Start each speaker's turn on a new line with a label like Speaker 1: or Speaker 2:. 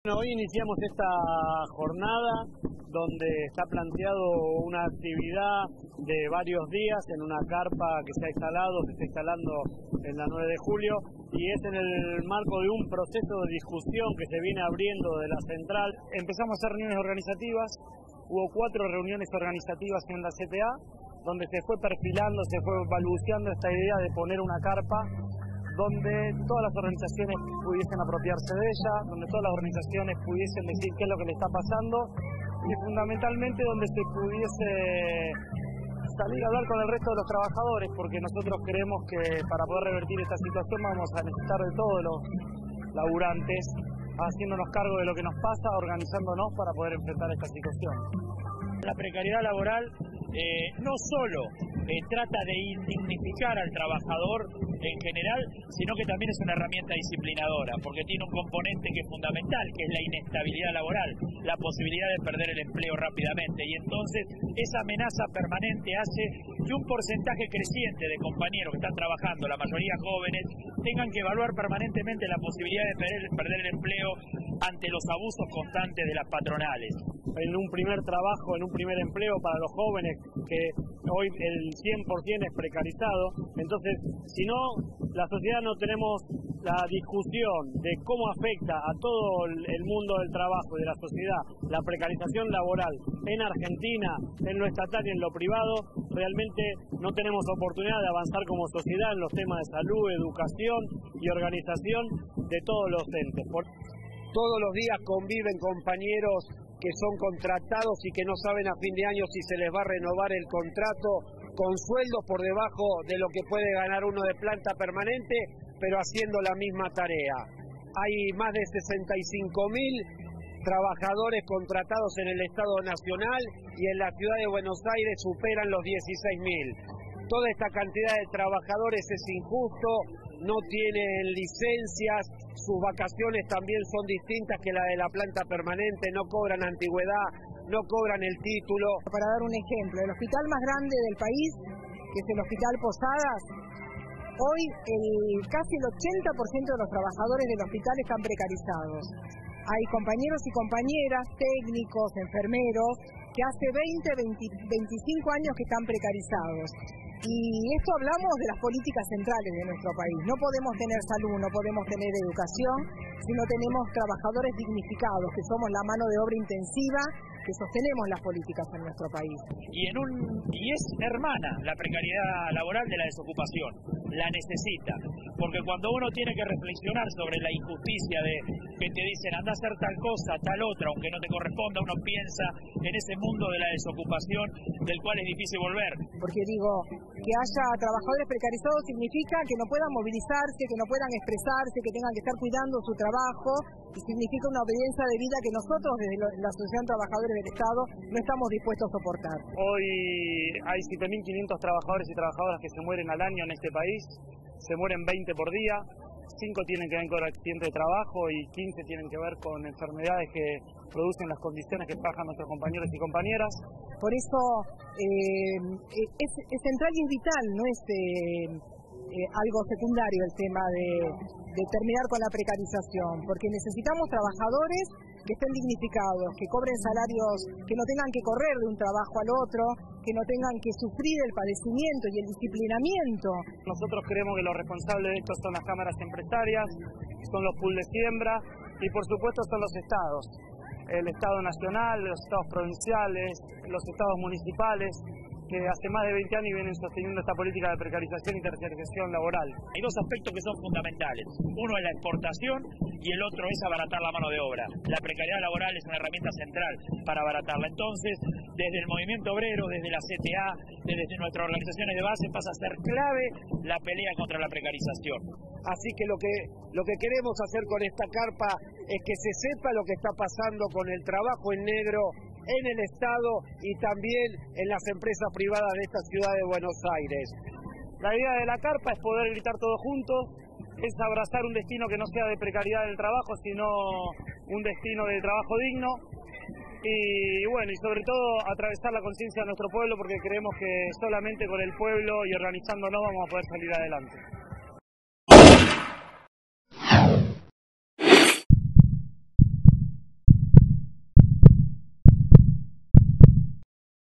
Speaker 1: Hoy iniciamos esta jornada donde está planteado una actividad de varios días en una carpa que se está instalando en la 9 de julio y es en el marco de un proceso de discusión que se viene abriendo de la central. Empezamos a hacer reuniones organizativas, hubo 4 reuniones organizativas en la CTA donde se fue perfilando, se fue balbuceando esta idea de poner una carpa donde todas las organizaciones pudiesen apropiarse de ella, donde todas las organizaciones pudiesen decir qué es lo que le está pasando y fundamentalmente donde se pudiese salir a hablar con el resto de los trabajadores, porque nosotros creemos que para poder revertir esta situación vamos a necesitar de todos los laburantes haciéndonos cargo de lo que nos pasa, organizándonos para poder enfrentar esta situación. La precariedad laboral no solo trata de indignificar al trabajador en general, sino que también es una herramienta disciplinadora, porque tiene un componente que es fundamental, que es la inestabilidad laboral, la posibilidad de perder el empleo rápidamente, y entonces esa amenaza permanente hace que un porcentaje creciente de compañeros que están trabajando, la mayoría jóvenes, tengan que evaluar permanentemente la posibilidad de perder el empleo ante los abusos constantes de las patronales. En un primer trabajo, en un primer empleo para los jóvenes, que hoy el 100% es precarizado, entonces si no, la sociedad no tenemos la discusión de cómo afecta a todo el mundo del trabajo y de la sociedad la precarización laboral en Argentina, en lo estatal y en lo privado, realmente no tenemos oportunidad de avanzar como sociedad en los temas de salud, educación y organización de todos los entes.
Speaker 2: Todos los días conviven compañeros que son contratados y que no saben a fin de año si se les va a renovar el contrato, con sueldos por debajo de lo que puede ganar uno de planta permanente, pero haciendo la misma tarea. Hay más de 65.000 trabajadores contratados en el Estado Nacional y en la ciudad de Buenos Aires superan los 16.000. Toda esta cantidad de trabajadores es injusto, no tienen licencias, sus vacaciones también son distintas que la de la planta permanente, no cobran antigüedad, no cobran el título.
Speaker 3: Para dar un ejemplo, el hospital más grande del país, que es el Hospital Posadas, hoy casi el 80% de los trabajadores del hospital están precarizados. Hay compañeros y compañeras, técnicos, enfermeros, que hace 20, 25 años que están precarizados. Y esto hablamos de las políticas centrales de nuestro país. No podemos tener salud, no podemos tener educación, si no tenemos trabajadores dignificados, que somos la mano de obra intensiva, que sostenemos las políticas en nuestro país.
Speaker 4: Y es hermana la precariedad laboral de la desocupación, la necesita, porque cuando uno tiene que reflexionar sobre la injusticia de que te dicen anda a hacer tal cosa, tal otra, aunque no te corresponda, uno piensa en ese mundo de la desocupación del cual es difícil volver.
Speaker 3: Porque digo, que haya trabajadores precarizados significa que no puedan movilizarse, que no puedan expresarse, que tengan que estar cuidando su trabajo, y significa una obediencia de vida que nosotros desde la Asociación de Trabajadores del Estado no estamos dispuestos a soportar.
Speaker 1: Hoy hay 7.500 trabajadores y trabajadoras que se mueren al año en este país, se mueren 20 por día, 5 tienen que ver con accidentes de trabajo y 15 tienen que ver con enfermedades que producen las condiciones que pasan nuestros compañeros y compañeras.
Speaker 3: Por eso es central y es vital, no es algo secundario el tema de terminar con la precarización, porque necesitamos trabajadores que estén dignificados, que cobren salarios, que no tengan que correr de un trabajo al otro, que no tengan que sufrir el padecimiento y el disciplinamiento.
Speaker 1: Nosotros creemos que los responsables de esto son las cámaras empresarias, son los pools de siembra y por supuesto son los estados. El Estado Nacional, los estados provinciales, los estados municipales, que hace más de 20 años vienen sosteniendo esta política de precarización y tercerización laboral.
Speaker 4: Hay 2 aspectos que son fundamentales. Uno es la exportación y el otro es abaratar la mano de obra. La precariedad laboral es una herramienta central para abaratarla. Entonces, desde el movimiento obrero, desde la CTA, desde nuestras organizaciones de base, pasa a ser clave la pelea contra la precarización.
Speaker 2: Así que lo que queremos hacer con esta carpa es que se sepa lo que está pasando con el trabajo en negro en el Estado y también en las empresas privadas de esta ciudad de Buenos Aires.
Speaker 1: La idea de la carpa es poder gritar todos juntos, es abrazar un destino que no sea de precariedad del trabajo, sino un destino de trabajo digno y bueno, y sobre todo atravesar la conciencia de nuestro pueblo, porque creemos que solamente con el pueblo y organizándonos vamos a poder salir adelante.